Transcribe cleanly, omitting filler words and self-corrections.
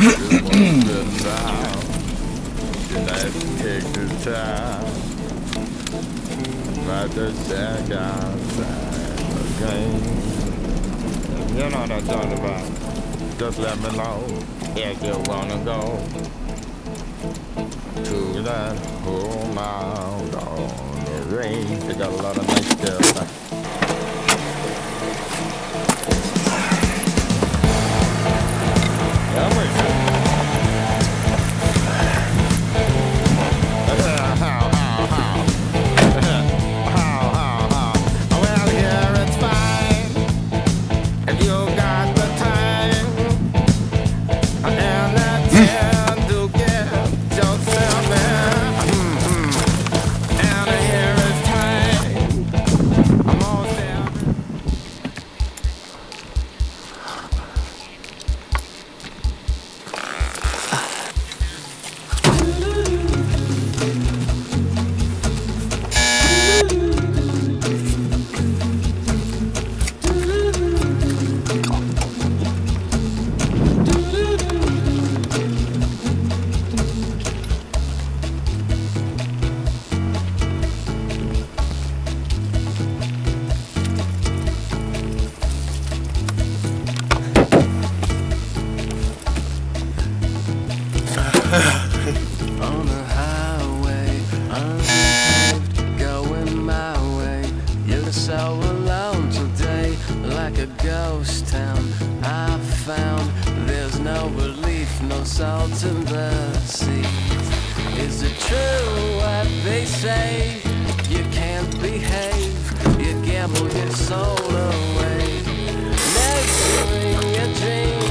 Just wanna sit down. Tonight takes its time. About to check outside the game. You know what I'm talking about. Just let me know if you wanna go to that home out on the range. They got a lot of nice stuff. On the highway, unpaved, going my way. You're so alone today, like a ghost town. I found there's no relief, no salt in the sea. Is it true what they say? You can't behave, you gamble your soul away. Never in your dreams.